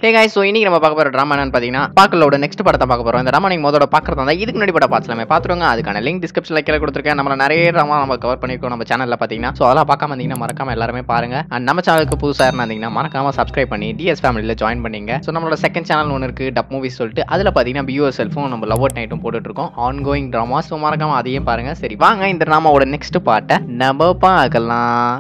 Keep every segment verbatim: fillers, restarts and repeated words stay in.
Hey guys, so இன்னைக்கு நம்ம பார்க்க போற டிராமா என்னன்னு பாத்தீங்கன்னா பாக்கலோட நெக்ஸ்ட் படத்தை பார்க்க போறோம். இந்த டிராமா நீங்க முதல்ல பார்க்கறதா இருந்தா இதுக்கு முன்னாடி படம் பார்த்தலாமே பாத்துருங்க. அதுக்கான லிங்க் டிஸ்கிரிப்ஷன்ல கீழ கொடுத்திருக்கேன். நம்ம நிறைய டிராமா நம்ம கவர் பண்ணிருக்கோம் நம்ம சேனல்ல பாத்தீங்கன்னா. சோ அதெல்லாம் பார்க்காம இருந்தீங்கன்னா மறக்காம எல்லாரும் பாருங்க. அண்ட் நம்ம சேனலுக்கு புதுசா இருந்தீங்கன்னா மறக்காம சப்ஸ்கிரைப் பண்ணி டிஎஸ் ஃபேமிலில ஜாயின் பண்ணீங்க. சோ நம்மளோட செகண்ட் சேனல் ஒன்னு இருக்கு டப் மூவிஸ் சொல்லிட்டு. அதுல பாத்தீங்கன்னா பி யுவர் செல்ஃபும் நம்ம லவ் நைட்டும் போட்டுட்டு இருக்கோம். On going drama. சோ மறக்காம அதையும் பாருங்க. சரி வாங்க இந்த டிராமாவோட நெக்ஸ்ட் பார்ட்ட நம்ம பார்க்கலாம்.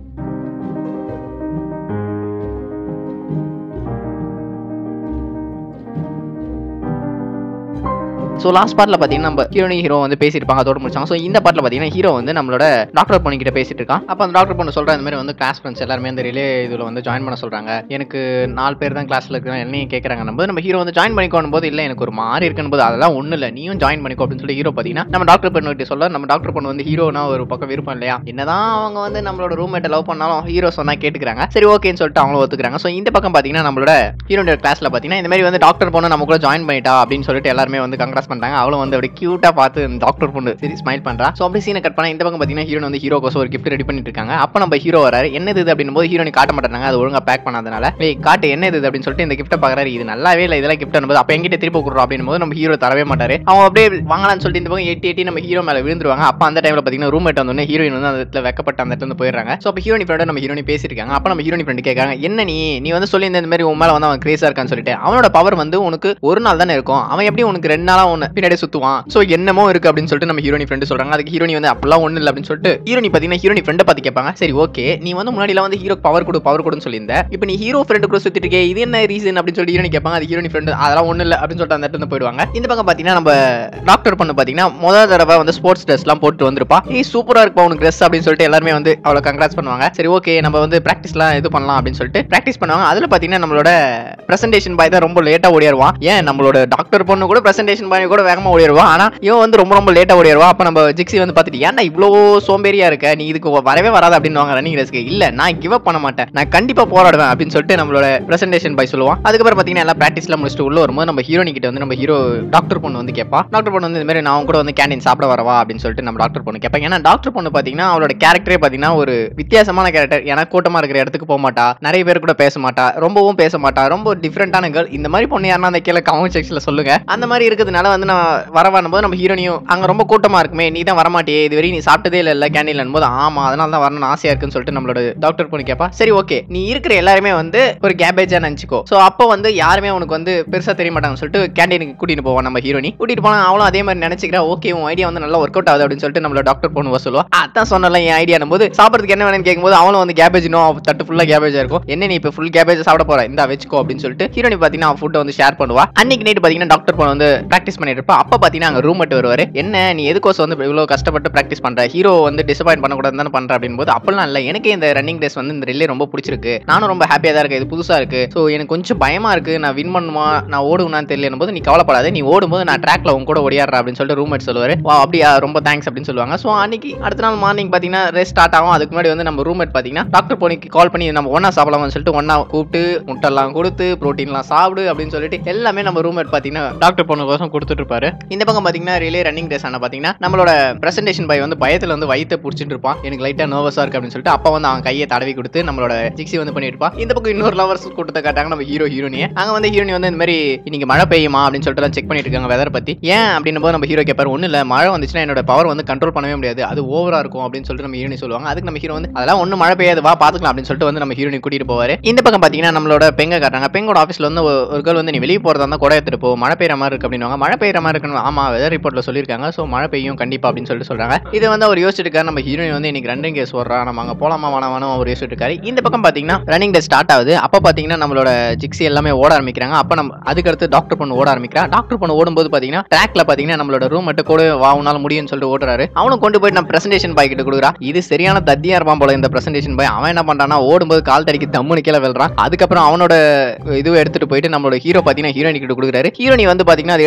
ஸோ லாஸ்ட் பார்ட்ல பார்த்தீங்கன்னா நம்ம ஹீரோனி ஹீரோ வந்து பேசியிருப்பாங்க, அதோட முடிச்சாங்க. ஸோ இந்த பார்ட்ல பார்த்தீங்கன்னா ஹீரோ வந்து நம்மளோட டாக்டர் பொண்ணு கிட்ட பேசிட்டு இருக்கான். அப்போ அந்த டாக்டர் பொண்ணு சொல்ற இந்த மாதிரி வந்து கிளாஸ் ஃப்ரெண்ட்ஸ் எல்லாருமே அந்த ரிலே இதில் வந்து ஜாயின் பண்ண சொல்றாங்க. எனக்கு நாலு பேர் தான் கிளாஸ்ல இருக்கிற என்னையும் கேட்கறாங்க. நம்ம நம்ம ஹீரோ வந்து ஜாயின் பண்ணிக்கோணும் போது இல்லை எனக்கு ஒரு மாறி இருக்குன்னு போது அதெல்லாம் ஒன்றும் இல்லை நீயும் ஜாயின் பண்ணிக்கோ அப்படின்னு சொல்லி ஹீரோ பார்த்தீங்கன்னா நம்ம டாக்டர் பொண்ணு கிட்ட சொல்ல நம்ம டாக்டர் பொண்ணு வந்து ஹீரோனா ஒரு பக்கம் விருப்பம் இல்லையா, என்னதான் அவங்க வந்து நம்மளோட ரூம்மேட்டை லவ் பண்ணாலும் ஹீரோ சொன்னா கேட்டுக்கிறாங்க. சரி ஓகேன்னு சொல்லிட்டு அவங்களும் ஒத்துக்கிறாங்க. ஸோ இந்த பக்கம் பார்த்தீங்கன்னா நம்மளோட ஹீரோட கிளாஸ்ல பார்த்தீங்கன்னா இந்த மாதிரி வந்து டாக்டர் பொண்ணு நம்ம கூட ஜாயின் பண்ணிட்டா அப்படின்னு சொல்லிட்டு எல்லாருமே வந்து கங்க்ராஸ் பண்றாங்க. அவளும் வந்து கியூட்டா பார்த்து டாக்டர் பொண்ணு சரி ஸ்மைல் பண்றா. சோ அப்படி சீனை கட் பண்ணா இந்த பக்கம் பாத்தீங்கன்னா ஹீரோன் வந்து ஹீரோ கோசம் ஒரு கிஃப்ட் ரெடி பண்ணிட்டு இருக்காங்க. அப்ப நம்ம ஹீரோ வராரு. என்னது இது அப்படினும் போது ஹீரோனி காட்ட மாட்டாங்க, அது ஒழுங்கா பேக் பண்ணாதனால ஏய் காட்டு என்னது இது அப்படின்னு சொல்லிட்டு இந்த கிஃப்ட்டை பாக்குறாரு. இது நல்லாவே இல்லை, இதெல்லாம் கிஃப்ட் அனுப்புது. அப்ப எங்கிட்ட திருப்பி கொடுறோம் அப்படினும் போது நம்ம ஹீரோ தரவே மாட்டாரு. அவன் அப்படியே வாங்கலாம்னு சொல்லிட்டு இந்த பக்கம் எட்டி எட்டி நம்ம ஹீரோ மேல விழுந்துருவாங்க. அப்ப அந்த டைம்ல பாத்தீங்கன்னா ரூம்மேட் வந்து ஹீரோயின் வந்து அந்த இடத்துல வெக்கப்பட்ட அந்த இடத்துல போயிடுறாங்க. சோ அப்ப ஹீரோனி ஃப்ரெண்ட் நம்ம ஹீரோனி பேசிருக்காங்க. அப்ப நம்ம ஹீரோனி ஃப்ரெண்ட் கேட்காங்க என்ன நீ நீ வந்து சொல்லி இந்த மாதிரி உன் மேல வந்து அவன் கிரேஸா இருக்கான்னு சொல்லிட்டு அவனோட பவர் வந்து உனக்கு ஒரு நாள் தானே இருக்கும், அவன் எப்படி உனக்கு ரெண்டு நாளா ஒன்னு பின்னாடி சுத்துவான். சோ என்னமோ இருக்கு அப்படின்னு சொல்லிட்டு நம்ம ஹீரோனி ஃப்ரெண்ட் சொல்றாங்க. அதுக்கு ஹீரோனி வந்து அப்பெல்லாம் ஒண்ணு இல்ல அப்படின்னு சொல்லிட்டு ஹீரோனி பாத்தீங்கன்னா ஹீரோனி ஃப்ரெண்டை பார்த்து கேட்பாங்க. சரி ஓகே நீ வந்து முன்னாடில வந்து ஹீரோ பவர் கொடு பவர் கொடுன்னு சொல்லியிருந்த, இப்போ நீ ஹீரோ ஃப்ரெண்ட் கூட சுத்திட்டு இருக்கே இது என்ன ரீசன் அப்படின்னு சொல்லிட்டு ஹீரோனி கேட்பாங்க. அது ஹீரோனி ஃப்ரெண்ட் அதெல்லாம் ஒண்ணு இல்ல அப்படின்னு சொல்லிட்டு அந்த இடத்துல போயிடுவாங்க. இந்த பக்கம் பாத்தீங்கன்னா நம்ம டாக்டர் பொண்ணு பாத்தீங்கன்னா முதல் தடவை வந்து ஸ்போர்ட்ஸ் ட்ரெஸ் எல்லாம் போட்டு வந்திருப்பா. ஏய் சூப்பரா இருக்கு உனக்கு ட்ரெஸ் அப்படின்னு சொல்லிட்டு எல்லாருமே வந்து அவளை கங்க்ராட்ஸ் பண்ணுவாங்க. சரி ஓகே நம்ம வந்து பிராக்டிஸ்லாம் இது பண்ணலாம் அப்படின்னு சொல்லிட்டு பிராக்டிஸ் பண்ணுவாங்க. அதுல பாத்தீங்கன்னா நம்மளோட பிரசன்டேஷன் பாய் தான் ரொம்ப லேட்டா ஓடிடுவான். ஏன் நம்மளோட டாக்டர் பொண்ணு கூட பிரசன்டேஷன் பாய் கூட வேகமா ஓடிடுவான். ஆனா இவன் வந்து ரொம்ப ரொம்ப லேட்டா ஓடிடுவா. அப்ப நம்ம ஜிக்ஸி வந்து பாத்துட்டு ஏன்டா இவ்வளோ சோம்பேறியா இருக்க, நீ இதுக்கு வரவே வராது அப்படின்னு ரன்னிங் ரேஸ்க்கு. இல்ல நான் கிவ் அப் பண்ண மாட்டேன், நான் கண்டிப்பா போராடுவேன் அப்படின்னு சொல்லிட்டு நம்மளோட பிரசன்டேஷன் பாய் சொல்லுவான். அதுக்கப்புறம் பாத்தீங்கன்னா எல்லாம் பிராக்டிஸ்ல முடிச்சுட்டு உள்ள வரும்போது நம்ம ஹீரோனி கிட்ட வந்து நம்ம ஹீரோ டாக்டர் பொண்ணு வந்து கேட்பா. டாக்டர் பொண்ணு வந்து இந்த மாதிரி நான் கூட வந்து கேண்டீன் சாப்பிட வரவா அப்படின்னு சொல்லிட்டு நம்ம டாக்டர் பொண்ணு கேட்பாங்க. ஏன்னா டாக்டர் பொண்ணு பாத்தீங்கன்னா அவளோட கேரக்டரே பாத்தீங்கன்னா ஒரு வித்தியாசமான கேரக்டர். ஏன்னா கூட்டமா இருக்கிற இடத்துக்கு போக மாட்டா, நிறைய பேர் கூட பேச மாட்டா, ரொம்பவும் பேச மாட்டா, ரொம்ப டிஃப்ரெண்டான கேர்ள். இந்த மாதிரி பொண்ணு யாருன்னா அந்த கீழே கமெண்ட் செக்ஷன்ல சொல்லுங்க. அந்த மாதிரி இருக்கிறதுனால வந்து நான் வரவானும் போது நம்ம ஹீரோனியும் அங்க ரொம்ப கூட்டமா இருக்குமே நீ தான் வரமாட்டியே, இது வரைக்கும் நீ சாப்பிட்டதே இல்ல கேண்டீன்ல போது ஆமா அதனால தான் வரணும்னு ஆசையா இருக்குன்னு சொல்லிட்டு நம்மளோட டாக்டர் பொண்ணு கேட்பா. சரி ஓகே நீ இருக்கிற எல்லாருமே வந்து ஒரு கேபேஜா நினைச்சுக்கோ. சோ அப்போ வந்து யாருமே உனக்கு வந்து பெருசா தெரிய மாட்டாங்கன்னு சொல்லிட்டு கேண்டீனுக்கு கூட்டிட்டு போவான் நம்ம ஹீரோனி. கூட்டிட்டு போனா அவளும் அதே மாதிரி நினைச்சுக்கிறா. ஓகே உன் ஐடியா வந்து நல்லா ஒர்க் அவுட் ஆகுது அப்படின்னு சொல்லிட்டு நம்மளோட டாக்டர் பொண்ணு சொல்லுவா. அதான் சொன்னல என் ஐடியா போது சாப்பிட்றதுக்கு என்ன வேணும்னு கேட்கும்போது அவளும் வந்து கேபேஜ் நோ தட்டு ஃபுல்லா கேபேஜா இருக்கும். என்ன நீ இப்போ ஃபுல் கேபேஜ் சாப்பிட போற இந்த வச்சுக்கோ அப்படின்னு சொல்லிட்டு ஹீரோனி பாத்தீங்கன்னா அவன் ஃபுட்டை வந்து ஷேர் பண்ணுவா. அன்னைக்கு நைட் பாத்தீங்கன்னா டாக்டர் பொண்ணு வந்து பிராக்டிஸ் பண்ணிட்டு இருப்பா. அப்ப பாத்தீங்கன்னா அங்க ரூம் மட்டும் வருவாரு. என்ன நீ எதுக்கோசம் வந்து இவ்வளவு கஷ்டப்பட்டு பிராக்டிஸ் பண்ற, ஹீரோ வந்து டிசப்பாயிண்ட் பண்ணக்கூடாது தானே பண்ற அப்படின்னு போது அப்பெல்லாம் இல்ல எனக்கு இந்த ரன்னிங் ரேஸ் வந்து இந்த ரிலே ரொம்ப பிடிச்சிருக்கு, நானும் ரொம்ப ஹாப்பியா தான் இருக்கு, இது புதுசா இருக்கு, சோ எனக்கு கொஞ்சம் பயமா இருக்கு, நான் வின் பண்ணுமா நான் ஓடுவேன்னு தெரியல போது நீ கவலைப்படாத, நீ ஓடும்போது நான் ட்ராக்ல உங்க கூட ஓடியாடுறேன் அப்படின்னு சொல்லிட்டு ரூம்மேட் சொல்லுவாரு. வா அப்படியா ரொம்ப தேங்க்ஸ் அப்படின்னு சொல்லுவாங்க. சோ அன்னைக்கு அடுத்த நாள் மார்னிங் பாத்தீங்கன்னா ரேஸ் ஸ்டார்ட் ஆகும். அதுக்கு முன்னாடி வந்து நம்ம ரூம்மேட் பாத்தீங்கன்னா டாக்டர் பொண்ணுக்கு கால் பண்ணி நம்ம ஒன்னா சாப்பிடலாம்னு சொல்லிட்டு ஒன்னா கூப்பிட்டு முட்டெல்லாம் கொடுத்து புரோட்டீன்லாம் சாப்பிடு அப்படின்னு சொல்லிட்டு எல்லாமே நம்ம ரூம்மேட் பாத்தீங்கன்னா டாக்டர் பொண்ணு கோசம் கொடுத்துட்டு இருப்பாரு. இந்த பக்கம் பாத்தீங்கன்னா ரிலே ரன்னிங் ரேஸ் ஆனா பாத்தீங்கன்னா நம்மளோட பிரசன்டேஷன் பாய் வந்து பயத்துல வந்து வயித்தை புடிச்சிட்டு இருப்பான். எனக்கு லைட்டா நர்வஸா இருக்கு அப்படின்னு சொல்லிட்டு அப்ப வந்து அவன் கையை தடவி கொடுத்து நம்மளோட ஜிக்ஸி வந்து பண்ணிட்டு இருப்பான். இந்த பக்கம் இன்னொரு லவர்ஸ் கூட்டத்தை காட்டாங்க நம்ம ஹீரோ ஹீரோனியை. அங்க வந்து ஹீரோனி வந்து இந்த மாதிரி இன்னைக்கு மழை பெய்யுமா அப்படின்னு சொல்லிட்டு செக் பண்ணிட்டு இருக்காங்க வெதர் பத்தி. ஏன் அப்படின்னு போது நம்ம ஹீரோ கேட்பாரு. ஒண்ணு இல்ல மழை வந்துச்சுன்னா என்னோட பவர் வந்து கண்ட்ரோல் பண்ணவே முடியாது, அது ஓவரா இருக்கும் அப்படின்னு சொல்லிட்டு நம்ம ஹீரோனி சொல்லுவாங்க. அதுக்கு நம்ம ஹீரோ வந்து அதெல்லாம் ஒண்ணு மழை பெய்யாது வா பாத்துக்கலாம் அப்படின்னு சொல்லிட்டு வந்து நம்ம ஹீரோனி கூட்டிட்டு போவாரு. இந்த பக்கம் பாத்தீங்கன்னா நம்மளோட பெங்க காட்டுறாங்க. பெங்கோட ஆஃபீஸ்ல வந்து ஒரு கேர்ள் வந்து நீ வெளியே போறதா இருந்தா கூட எடுத்துட்டு போ, மழை பெய்யற மாதிரி இருக்கு அப்படின்னு. மழை பெய்யற மாதிரி இருக்குன்னு ஆமா வெதர் ரிப்போர்ட்ல சொல்லிருக்காங்க, சோ மழை பெய்யும் கண்டிப்பா அப்படின்னு சொல்லிட்டு சொல்றாங்க. இது வந்து அவர் யோசிச்சுட்டு இருக்காரு. நம்ம ஹீரோயின் வந்து இன்னைக்கு ரன்னிங் ரேஸ் ஓடுறா, நம்ம அங்க போலாமா வேணாமா அவர் யோசிச்சுட்டு இருக்காரு. இந்த பக்கம் பாத்தீங்கன்னா ரன்னிங் ரேஸ் ஸ்டார்ட் ஆகுது. அப்ப பாத்தீங்கன்னா நம்மளோட ஜிக்ஸி எல்லாமே ஓட ஆரம்பிக்கிறாங்க. அப்ப நம்ம அதுக்கு அடுத்து டாக்டர் பொண்ணு ஓட ஆரம்பிக்கிறா. டாக்டர் பொண்ணு ஓடும்போது பாத்தீங்கன்னா ட்ராக்ல பாத்தீங்கன்னா நம்மளோட ரூம் மட்டும் கூட வாவுனால முடியும்னு சொல்லிட்டு ஓடுறாரு. அவனும் கொண்டு போயிட்டு நம்ம பிரசன்டேஷன் பாய் கிட்ட கொடுக்குறா. இது சரியான தத்தியா இருப்பான் போல இந்த பிரசன்டேஷன் பாய். அவன் என்ன பண்றான்னா ஓடும்போது கால் தடிக்கு தம்முனு கீழே வெல்றான். அதுக்கப்புறம் அவனோட இதுவை எடுத்துட்டு போயிட்டு நம்மளோட ஹீரோ பாத்தீங்கன்னா ஹீரோனி கிட்ட கொடுக்குறாரு. ஹீரோனி வந்து பாத்தீங்கன்னா அதை எடுத்துட்டு ஓடி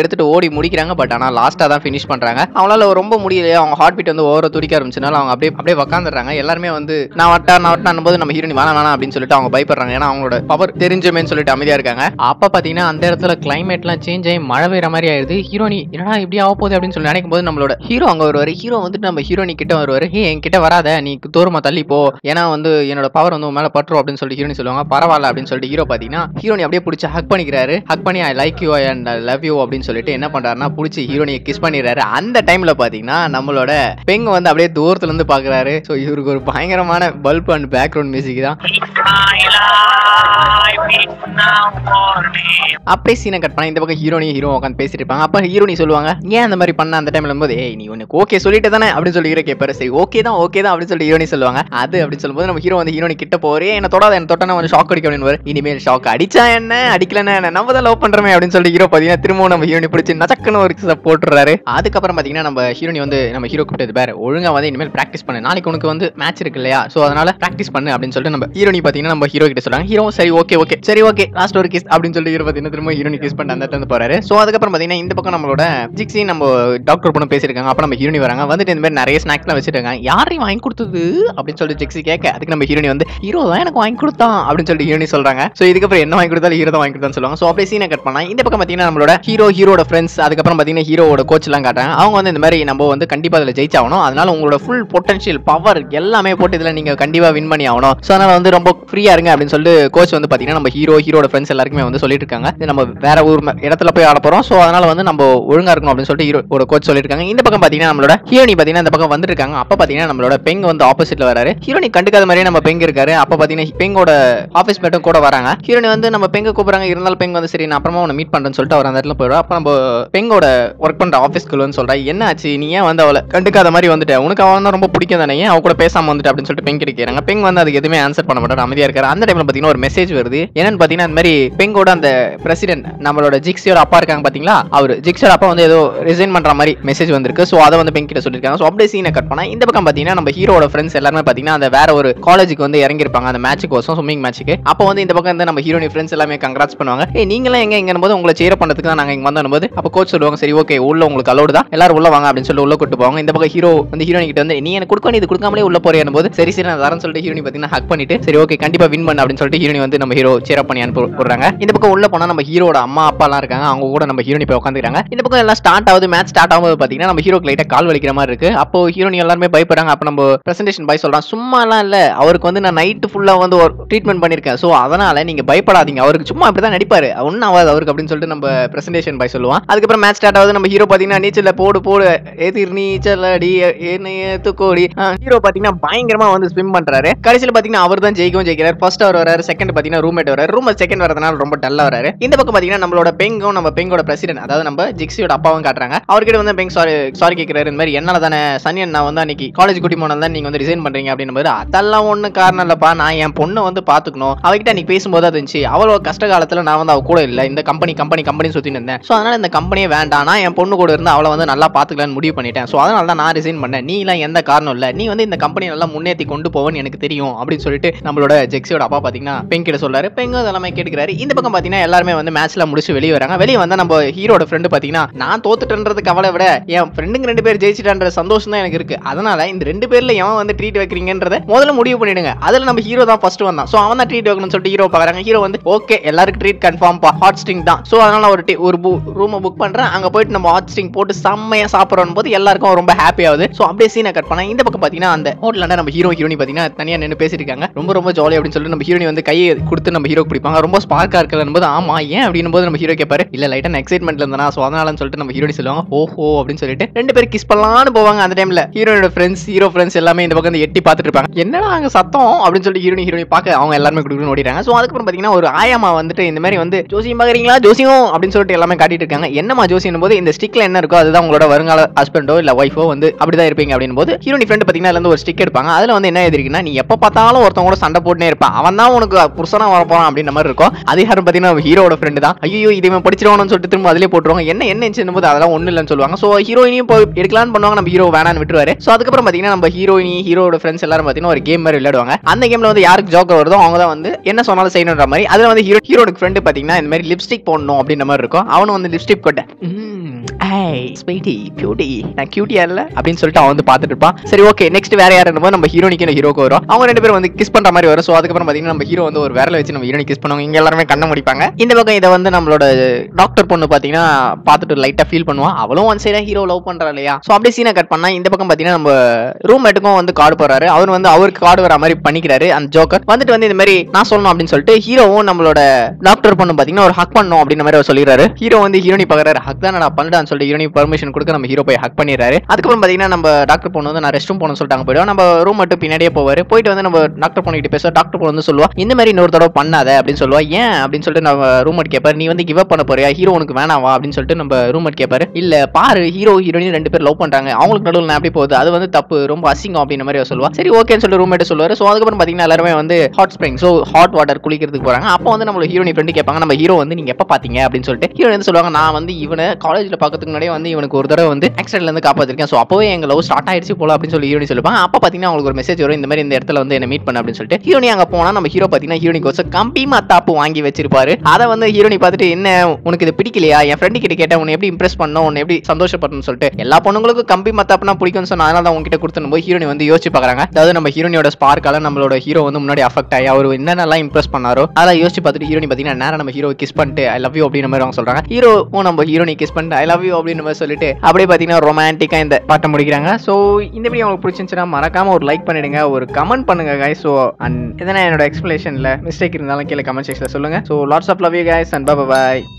போய் முடிக்கிறாங்க. பட் ஆனா லாஸ்டா தான் ஃபினிஷ் பண்றாங்க. அவங்களால ரொம்ப முடியல, அவங்க ஹார்ட் பீட் வந்து ஓவரா துடிக்க ஆரம்பிச்சனால அவங்க அப்படியே அப்படியே உட்காந்துறாங்க. எல்லாருமே வந்து நான் வட்டா நான் வட்டான் போது நம்ம ஹீரோயின் வேணாம் வேணாம் அப்படின்னு சொல்லிட்டு அவங்க பயப்படுறாங்க. ஏன்னா அவங்களோட பவர் தெரிஞ்சுமேன்னு சொல்லிட்டு அமைதியா இருக்காங்க. அப்ப பாத்தீங்கன்னா அந்த இடத்துல கிளைமேட் எல்லாம் சேஞ்ச் ஆகி மழை பெய்யற மாதிரி ஆயிருது. ஹீரோனி என்னடா இப்படி ஆக போகுது அப்படின்னு சொல்லி நினைக்கும் போது நம்மளோட ஹீரோ அங்க வருவாரு. ஹீரோ வந்துட்டு நம்ம ஹீரோனி கிட்ட வருவாரு. ஹே என்கிட்ட வராத, நீ தூரமா தள்ளி போ, ஏன்னா வந்து என்னோட பவர் வந்து மேல பட்டுரும் அப்படின்னு சொல்லிட்டு ஹீரோனி சொல்லுவாங்க. பரவாயில்ல அப்படின்னு சொல்லிட்டு ஹீரோ பாத்தீங்கன்னா ஹீரோனி அப்படியே பிடிச்சி ஹக் பண்ணிக்கிறாரு. ஹக் பண்ணி I like you and love you அப்படின்னு சொல்லிட்டு என்ன பண்றாருன்னா பிடிச்சி ஹீரோனியை கிஸ் பண்ணிடுறாரு. அந்த டைம்ல பாத்தீங்கன்னா நம்மளோட பெண் வந்து அப்படியே தூரத்துல இருந்து பாக்குறாரு. சோ இவருக்கு ஒரு பயங்கரமான பல்ப் அண்ட் பேக்ரவுண்ட் மியூசிக் தான். அப்படியே சீனை கட் பண்ணா இந்த பக்கம் ஹீரோனி ஹீரோ உட்காந்து பேசிட்டு இருப்பாங்க. அப்ப ஹீரோனி சொல்லுவாங்க, ஏன் அந்த மாதிரி பண்ண அந்த டைம்ல போது, ஏய் நீ உனக்கு ஓகே சொல்லிட்டு தானே அப்படின்னு சொல்லி ஹீரோ கேட்பாரு. சரி ஓகே தான் ஓகே தான் அப்படின்னு சொல்லி ஹீரோனி சொல்லுவாங்க. அது அப்படின்னு சொல்லும்போது நம்ம ஹீரோ வந்து ஹீரோனி கிட்ட போறே, என்ன தொடாத, என்ன தொட்டா வந்து ஷாக் அடிக்க அப்படின்னு. இனிமேல் ஷாக் அடிச்சா என்ன அடிக்கலன்னா என்ன, நம்ம தான் லவ் பண்றோமே அப்படின்னு சொல்லி ஹீரோ பாத்தீங்கன்னா திரும்பவும் நம்ம ஹீரோனி பிடிச்சி நச்சக்குன்னு ஒரு போட்டுறாரு. அதுக்கப்புறம் பாத்தீங்கன்னா நம்ம ஹீரோனி வந்து நம்ம ஹீரோ கூப்பிட்டது பேர் ஒழுங்கா வந்து இனிமேல் பிராக்டிஸ் பண்ணு, நாளைக்கு உனக்கு வந்து மேட்ச் இருக்கு இல்லையா, சோ அதனால பிராக்டிஸ் பண்ணு அப்படின்னு சொல்லிட்டு நம்ம ஹீரோனி பாத்தீங்கன்னா நம்ம ஹீரோ கிட்ட சொல்றாங்க. ஹீரோ சரி ஓகே ஓகே சரி ஓகே லாஸ்ட் ஒரு கிஸ் அப்படின்னு சொல்லி ஹீரோ பாத்தீங்கன்னா திரும்ப ஹீரோனி கிஸ் பண்ணி அந்த இடத்துல போறாரு. சோ அதுக்கப்புறம் பாத்தீங்கன்னா இந்த பக்கம் நம்மளோட ஜிக்ஸி நம்ம டாக்டர் பொண்ணு பேசிருக்காங்க. அப்ப நம்ம ஹீரோனி வராங்க. வந்துட்டு இந்த மாதிரி நிறைய ஸ்நாக்ஸ் எல்லாம் வச்சிருக்காங்க. யாரையும் வாங்கி கொடுத்தது அப்படின்னு சொல்லி ஜிக்ஸி கேட்க, அதுக்கு நம்ம ஹீரோனி வந்து ஹீரோ தான் எனக்கு வாங்கி கொடுத்தான் அப்படின்னு சொல்லிட்டு ஹீரோனி சொல்றாங்க. சோ இதுக்கப்புறம் என்ன வாங்கி கொடுத்தாலும் ஹீரோ தான் வாங்கி கொடுத்தான்னு சொல்லுவாங்க. சோ அப்படியே சீனை கட் பண்ணா இந்த பக்கம் பாத்தீங்கன்னா நம்மளோட ஹீரோ ஹீரோட ஃப்ரெண்ட்ஸ் அதுக்கப்புறம் பாத்தீங்கன்னா ஹீரோட கோச் எல்லாம் காட்டுறாங்க. அவங்க வந்து இந்த மாதிரி நம்ம வந்து கண்டிப்பா அதுல ஜெயிச்சாகணும், அதனால உங்களோட ஃபுல் பொட்டன்ஷியல் பவர் எல்லாமே போட்டு இதுல நீங்க கண்டிப்பா வின் பண்ணி ஆகணும், சோ அதனால வந்து ரொம்ப ஃப்ரீயா இருங்க அப்படின்னு சொல்லிட்டு கோச் வந்து பாத்தீங்கன்னா நம்ம ஹீரோ ஹீரோட ஃப்ரெண்ட்ஸ் எல்லாருக்குமே வந்து சொல்லிட்டு இருக்காங்க. நம்ம வேற ஊர் இடத்துல போய் ஆட போறோம், சோ அதனால வந்து நம்ம ஒழுங்கா இருக்கணும் அப்படின்னு சொல்லிட்டு ஹீரோட கோச் சொல்லிருக்காங்க. இந்த பக்கம் பாத்தீங்கன்னா நம்மளோட ஹீரோனி பாத்தீங்கன்னா இந்த பக்கம் வந்துட்டு இருக்காங்க. அப்ப பாத்தீங்கன்னா நம்மளோட பெங் வந்து ஆப்போசிட்ல வராரு. ஹீரோனி கண்டுக்காத மாதிரியே நம்ம பெங் இருக்காரு. அப்ப பாத்தீங்கன்னா பெங்கோட ஆபீஸ் மேட்டும் கூட வராங்க. ஹீரோனி வந்து நம்ம பெங்க கூப்பிடுறாங்க. இருந்தாலும் பெங் வந்து சரி நான் அப்புறமா உன்னை மீட் பண்றேன்னு சொல்லிட்டு அவர் அந்த இடத்துல போயிடுவா. அப்ப நம்ம பெங்கோட ஒர்க் பண்ற ஆபீஸ்க்குள்ள வந்து சொல்றா, என்ன ஆச்சு நீ ஏன் வந்து அவளை கண்டுக்காத மாதிரி வந்துட்ட, உனக்கு அவன் ரொம்ப பிடிக்கும் தானே, ஏன் அவ கூட பேசாம வந்துட்டு அப்படின்னு சொல்லிட்டு பெங் கேட்கிறாங்க. பெங் வந்து அதுக்கு எதுவுமே ஆன்சர் பண்ண மாட்டாரு, அமைதியா இருக்காரு. அந்த டைம்ல பாத்தீங்கன்னா ஒரு மெசேஜ் வருது. என்னன்னு பாத்தீங்கன்னா இந்த மாதிரி பெங்கோட அந்த பிரசிடென்ட் நம்மளோட ஜிக்ஸியோட அப்பா இருக்காங்க பாத்தீங்களா, அவர் ஜிக்ஸியோட அப்பா வந்து ஏதோ ரிசைன் பண்ற மாதிரி மெசேஜ் வந்திருக்கு. சோ அதை வந்து பெங் கிட்ட சொல்லிருக்காங்க. சோ அப்படியே சீனை கட் பண்ணா இந்த பக்கம் பாத்தீங்கன்னா நம்ம ஹீரோட ஃப்ரெண்ட்ஸ் எல்லாரும் பாத்தீங்கன்னா அந்த வேற ஒரு காலேஜுக்கு வந்து இறங்கி இருப்பாங்க அந்த மேட்சுக்கு கோசம், ஸ்விமிங் மேட்சுக்கு. அப்போ வந்து இந்த பக்கம் வந்து நம்ம ஹீரோனி ஃப்ரெண்ட்ஸ் எல்லாமே கங்க்ராட்ஸ் பண்ணுவாங்க. ஏ நீங்களாம் எங்க எங்க போது உங்களை சேர் பண்றதுக்கு தான் நாங்க இங்க வந்தோம் போது அப்ப கோச் சொல்லுவாங்க, சரி ஓகே உள்ள உங்களுக்கு அலோடு தான், எல்லாரும் உள்ள வாங்க அப்படின்னு சொல்லி உள்ள கூட்டு போவாங்க. இந்த பக்கம் ஹீரோ வந்து ஹீரோனி கிட்ட வந்து நீ எனக்கு கொடுக்க இது கொடுக்காமலே உள்ள போறேன் போது சரி சரி நான் தரேன்னு சொல்லிட்டு ஹீரோனி பாத்தீங்கன்னா ஹக் பண்ணிட்டு சரி ஓகே கண்டிப்பா வின் பண்ணு அப்படின்னு சொல்லிட்டு ஹீரோனி வந்து நம்ம ஹீரோ சேர் பண்ணி அனுப்புறாங்க. இந்த பக்கம் உள்ள போனா நம்ம ஹீரோட அம்மா அப்பா எல்லாம் இருக்காங்க. அவங்க கூட நம்ம ஹீரோனி போய் உட்காந்துக்கிறாங்க. இந்த பக்கம் எல்லாம் ஸ்டார்ட் ஆகுது, மேட்ச் ஸ்டார்ட் ஆகும்போது பாத்தீங்கன்னா நம்ம ஹீரோக்கு லைட்டா கால் வலிக்கிற மாதிரி இருக்கு. அப்போ ஹீரோனி எல்லாருமே பயப்படுறாங்க. அப்ப நம்ம பிரசன்டேஷன் பாய் சொல்றான், சும்மா எல்லாம் இல்ல, அவருக்கு வந்து நான் நைட் ஃபுல்லா வந்து ஒரு ட்ரீட்மெண்ட் பண்ணிருக்கேன், சோ அதனால நீங்க பயப்படாதீங்க, அவருக்கு சும்மா அப்படிதான் நடிப்பாரு, ஒன்னும் ஆகாது அவருக்கு அப்படின்னு சொல்லிட்டு நம்ம பிரசன்டேஷன் பாய் சொல்லுவான். அதுக்கப்புறம் மேட்ச் ஸ்டார்ட் ஆகுது. நம்ம ஹீரோ பாத்தீங்கன்னா நீச்சல்ல போடு போடு எதிர் நீச்சல் அடி என்ன கோடி ஹீரோ பாத்தீங்கன்னா பயங்கரமா வந்து ஸ்விம் பண்றாரு. கடைசியில பாத்தீங்கன்னா அவர் தான் ஜெயிக்கவும் ஜெயிக்கிறார். ஃபர்ஸ்ட் அவர் வராரு, செகண்ட் பாத்தீங்கன்னா ரூம்மேட் வராரு, ரூம்மேட் செகண்ட் வரதுனால ரொம்ப டல்லா வராரு. இந்த பக்கம் பாத்தீங்கன்னா நம்மளோட பெங்கும் நம்ம பெங்கோட பிரசிடென்ட் அதாவது நம்ம ஜிக்ஸியோட அப்பாவும் காட்டுறாங்க. அவர்கிட்ட வந்து பெங் சாரி சாரி கேட்கிறாரு. இந்த மாதிரி என்னால தானே சனியன் நான் வந்து அன்னைக்கு காலேஜ் குட்டி போனது தான் நீங்க வந்து ரிசைன் பண்றீங்க அப்படின்னு போது அதெல்லாம் ஒண்ணு காரணம் இல்லப்பா, நான் என் பொண்ணை வந்து பாத்துக்கணும், அவகிட்ட அன்னைக்கு பேசும்போது அது இருந்துச்சு, அவ்வளவு கஷ்ட காலத்துல நான் வந்து அவ கூட இல்ல, இந்த கம்பெனி கம்பெனி கம்பெனி சுத்தின்னு இருந்தேன், சோ அதனால இந்த கம்பெனியே வேண்டாம், நான் என் பொண்ணு கூட இருந்து அவளை வந்து நல்லா பாத்துக்கலாம்னு முடிவு பண்ணிட்டேன், சோ அதனால தான் நான் ரிசைன் பண்ணேன், நீ எல்லாம் எந்த காரணம் இல்ல, நீ வந்து இந்த கம்பெனி நல்லா முன்னேற்றி கொண்டு போவன்னு எனக்கு தெரியும் அப்படின்னு சொல்லிட்டு நம்மளோட ஜெக்ஸியோட அப்பா பாத்தீங்கன்னா பெங் கிட்ட சொல்றாரு. பெங் எல்லாமே கேட்டுக்கிறாரு. இந்த பக்கம் பாத்தீங்கன்னா எல்லாருமே வந்து மேட்ச்ல முடிச்சு வெளியே வராங்க. வெளியே வந்தா நம்ம ஹீரோட ஃப்ரெண்டு பாத்தீங்கன்னா நான் தோத்துட்டேன்றது கவலை விட என் ஃப்ரெண்டுங்க ரெண்டு பேர் ஜெயிச்சிட்டான்ற சந்தோஷம் தான் எனக்கு இருக்கு, அதனால இந்த ரெண்டு பேர்ல எவன் வந்து ட்ரீட் வைக்கிறீங்கன்றத முதல்ல முடிவு பண்ணிடுங்க, அதுல நம்ம ஹீரோ தான் ஃபர்ஸ்ட் வந்தான், சோ அவன் தான் ட்ரீட் வைக்கணும்னு சொல்லிட்டு ஹீரோ பாக்குறாங்க. ஹீரோ வந்து ஓகே எல்லாருக்கும் ட்ரீட் கன்ஃபார்ம் பா, ஹாட் ஸ்டிங் தான், சோ அதனால ஒரு ஒரு ரூம் புக் பண்றேன், அங்க போயிட்டு நம்ம ஹாட் ஸ்டிங் போட்டு செம்மையா சாப்பிடறோம் போது எல்லாருக்கும் ரொம்ப ஹாப்பி ஆகுது. சோ அப்படியே சீனை கட் பண்ணா இந்த பக்கம் பாத்தீங்கன்னா அந்த ஹோட்டல்ல நம்ம ஹீரோ ஹீரோனி பாத்தீங்கன்னா தனியா நின்று பேசிட்டு இருக்காங்க. ரொம்ப ரொம்ப ஜாலி அப்படின்னு சொல்லிட்டு நம்ம ஹீரோனி வந்து கையை கொடுத்து நம்ம ஹீரோ பிடிப்பாங்க. ரொம்ப ஸ்பார்க்கா இருக்கலன்னு போது ஆமா ஏன் அப்படின்னு போது நம்ம ஹீரோ கேட்பாரு, இல்ல லைட்டா எக்ஸைட்மெண்ட்ல இருந்தா சோ அதனாலன்னு சொல்லிட்டு நம்ம ஹீரோனி சொல்லுவாங்க ஓஹோ அப்படின்னு சொல்லிட்டு ரெண்டு பேரும் கிஸ் பண்ணலாம்னு போவாங்க. அந்த டைம்ல ஹீரோனோட ஃப்ரெண்ட்ஸ் ஹீரோ ஃப்ரெண்ட்ஸ் எல்லாமே இந்த பக்கம் எட்டி பார்த்துட்டு இருப்பாங்க. என்னடா அங்க சத்தம் அப்படின்னு சொல்லிட்டு ஹீரோனி ஹீரோனி பார்க்க அவங்க எல்லாருமே குடுக்குன்னு ஓடிறாங்க. சோ அதுக்கப்புறம் பாத்தீங்கன்னா ஒரு ஆயாமா வந்துட்டு இந்த மாதிரி வந்து ஜோசியம் பாக்குறீங்களா ஜோசியம் அப்படின்னு சொல்லிட்டு எல்லாமே காட்டிட்டு இருக்காங்க. என்னமா ஜோசியம் போது இந்த ஸ்டிக்ல என்ன இருக்கோ அதுதான் உங்களோட வருங்கால ஹஸ்பண்டோ இல்ல ஒய்ஃபோ வந்து அப்படிதான் இருப்பீங்க அப்படின்னு போது ஹீரோனி ஃப்ரெண்ட் பாத்தீங்கன்னா அதுல இருந்து ஒரு ஸ்டிக் எடுப்பாங்க. அதுல வந்து என்ன எழுதிருக்குன்னா நீ எப்ப பார்த்தாலும் ஒருத்தவங்க கூட சண்டை போட்டுனே இருப்பான், அவன் தான் உனக்கு புருஷனா வர போறான் அப்படின்ற மாதிரி இருக்கும். அது யாரும் பாத்தீங்கன்னா ஹீரோட ஃப்ரெண்ட் தான். ஐயோ இதை படிச்சிருவானு சொல்லிட்டு திரும்ப அதிலே போட்டுருவாங்க. என்ன என்ன போது அதெல்லாம் ஒண்ணு இல்லைன்னு சொல்லுவாங்க. சோ ஹீரோயினியும் போய் எடுக்கலாம்னு பண்ணுவாங்க, நம்ம ஹீரோ வேணான்னு விட்டுருவாரு. சோ அதுக்கப்புறம் பாத்தீங்கன்னா நம்ம ஹீரோயினி ஹீரோட ஃப்ரெண்ட்ஸ் எல்லாரும் பாத்தீங்கன்னா ஒரு கேம் மாதிரி விளையாடுவாங்க. அந்த கேம்ல வந்து யாருக்கு ஜோக்கர் வருதோ அவங்க தான் வந்து என்ன சொன்னாலும் செய்யணுன்ற மாதிரி. அதுல வந்து ஹீரோ ஹீரோட ஃப்ரெண்ட் பாத்தீங்கன்னா இந்த மாதிரி லிப்ஸ்டிக் போடணும் அப்படின்ற மாதிரி இருக்கும். அவனும் வந்து லிப்ஸ்டிக் கொட்ட ஏய் ஸ்வீட்டி பியூட்டி நான் கியூட்டியா இல்ல அப்படின்னு சொல்லிட்டு அவன் வந்து பாத்துட்டு இருப்பான். சரி ஓகே நெக்ஸ்ட் வேற யாரு நம்ம ஹீரோனிக்கு ஹீரோக்கு வரும். அவங்க ரெண்டு பேரும் வந்து கிஸ் பண்ற மாதிரி வரும். சோ அதுக்கப்புறம் பாத்தீங்கன்னா நம்ம ஹீரோ வந்து ஒரு விரல வச்சு நம்ம ஹீரோனி கிஸ் பண்ணுவாங்க. இங்க எல்லாருமே கண்ண முடிப்பாங்க. இந்த பக்கம் இதை வந்து நம்மளோட டாக்டர் பொண்ணு பாத்தீங்கன்னா பாத்துட்டு லைட்டா ஃபீல் பண்ணுவா. அவளும் ஒன் சைடா ஹீரோ லவ் பண்றா இல்லையா. சோ அப்படியே சீனை கட் பண்ணா இந்த பக்கம் பாத்தீங்கன்னா நம்ம ரூம் மேட்டுக்கும் வந்து கார்டு போறாரு. அவர் வந்து அவருக்கு கார்டு வர மாதிரி பண்ணிக்கிறாரு. அந்த ஜோக்கர் வந்துட்டு வந்து இந்த மாதிரி நான் சொல்லணும் அப்படின்னு சொல்லிட்டு ஹீரோவும் நம்மளோட டாக்டர் பொண்ணு பாத்தீங்கன்னா ஒரு ஹக் பண்ணணும் அப்படின்ற மாதிரி அவர் சொல்லிடுறாரு. ஹீரோ வந்து ஹீரோனி பாக்குறாரு. ஹக் தான் நான் பண்ணுடான்னு சொல்லிட்டு ஹீரோனி பர்மிஷன் கொடுக்க நம்ம ஹீரோ போய் ஹக் பண்ணிடுறாரு. அதுக்கப்புறம் பாத்தீங்கன்னா நம்ம டாக்டர் பொண்ணு வந்து நான் ரெஸ்ட் ரூம் போகணும்னு சொல்லிட்டாங்க. போயிடுவோம் நம்ம ரூம் மட்டும் பின்னாடியே போவாரு. போயிட்டு வந்து நம்ம டாக்டர் பொண்ணு கிட்ட பேச டாக்டர் பொண்ணு வந்து சொல்லுவா இந்த மாதிரி இன்னொரு தடவை பண்ணாத அப்படின்னு சொல்லுவா. ஏன் அப்படின்னு சொல்லிட்டு நம்ம ரூம்மேட் கேட்பாரு. நீ வந்து கிவ் அப் பண்ண போறியா, ஹீரோ உனக்கு வேணாவா அப்படின்னு சொல்லிட்டு நம்ம ரூம்மேட் கேட்பாரு. இல்ல பாரு ஹீரோ ஹீரோயின் ரெண்டு பேர் லவ் பண்றாங்க, அவங்களுக்கு நடுவில் எப்படி போகுது, அது வந்து தப்பு, ரொம்ப அசிங்கம் அப்படின்ற மாதிரி சொல்லுவா. சரி ஓகேன்னு சொல்லிட்டு ரூம்மேட் சொல்லுவாரு. சோ அதுக்கப்புறம் பாத்தீங்கன்னா எல்லாருமே வந்து hot spring so hot water குளிக்கிறதுக்கு போறாங்க. அப்போ வந்து நம்ம ஹீரோனி ஃப்ரெண்ட் கேட்பாங்க நம்ம ஹீரோ வந்து நீங்க எப்ப பாத்தீங்க அப்படின்னு சொல்லிட்டு ஹீரோ வந்து சொல்லுவாங்க நான் வந்து இவனை காலேஜ்ல பாக்கிறதுக்கு முன்னாடியே வந்து இவனுக்கு ஒரு தடவை வந்து ஆக்சிடென்ட்ல இருந்து காப்பாத்திருக்கேன். சோ அப்பவே எங்க லவ் ஸ்டார்ட் ஆயிடுச்சு போல அப்படின்னு சொல்லி ஹீரோனி சொல்லுவாங்க. அப்ப பாத்தீங்கன்னா அவங்களுக்கு ஒரு மெசேஜ் வரும் இந்த மாதிரி இந்த இடத்துல வந்து என்ன மீட் பண்ண அப்படின்னு சொல்லிட்டு ஹீரோனி அங்க போனா நம்ம ஹீரோ பாத்தீங்கன்னா ஹீரோனிக்கு ஒரு கம்பி மத்தாப்பு வாங்கி வச்சிருப்பாரு. அதை வந்து ஹீரோனி பார்த்துட்டு என்ன உனக்கு இது பிடிக்கலையா, என் ஃப்ரெண்டு கிட்ட கேட்டா உன்னை எப்படி இம்ப்ரெஸ் பண்ணணும், உன்னை எப்படி சந்தோஷப்படணும்னு சொல்லிட்டு எல்லா பொண்ணுங்களுக்கும் கம்பி மத்தாப்புனா பிடிக்கும்னு சொன்னா அதனால தான் உங்ககிட்ட கொடுத்துன்னு போய் ஹீரோனி வந்து யோசிச்சு பாக்குறாங்க. அதாவது நம்ம ஹீரோனியோட ஸ்பார்க்கால நம்மளோட ஹீரோ வந்து முன்னாடி அஃபெக்ட் ஆகி அவர் என்னென்னலாம் இம்ப்ரெஸ் பண்ணாரோ அதெல்லாம் யோசிச்சு பார்த்துட்டு ஹீரோனி பாத்தீங்கன்னா நேரம் நம்ம ஹீரோ கிஸ் பண்ணிட்டு ஐ லவ் யூ அப்படின்ற மாதிரி அவங்க சொல்றாங்க. ஹீரோவும் நம்ம ஹீரோனி கிஸ் பண்ணிட்டு ஐ லவ் யூ அப்படின்ற மாதிரி சொல்லிட்டு அப்படியே பாத்தீங்கன்னா ரொமான்டிக்கா இந்த பாட்டை முடிக்கிறாங்க. சோ இந்த வீடியோ உங்களுக்கு பிடிச்சிருந்துச்சுன்னா மறக்காம ஒரு லைக் பண்ணிடுங்க, ஒரு கமெண்ட் பண்ணுங்க guys. So and இதனா என்னோட எக்ஸ்பிளேஷன்ல மிஸ்டேக் இருந்தாலும் கீழே கமெண்ட் செக்ஷன்ல சொல்லுங்க. So lots of love you guys and bye bye.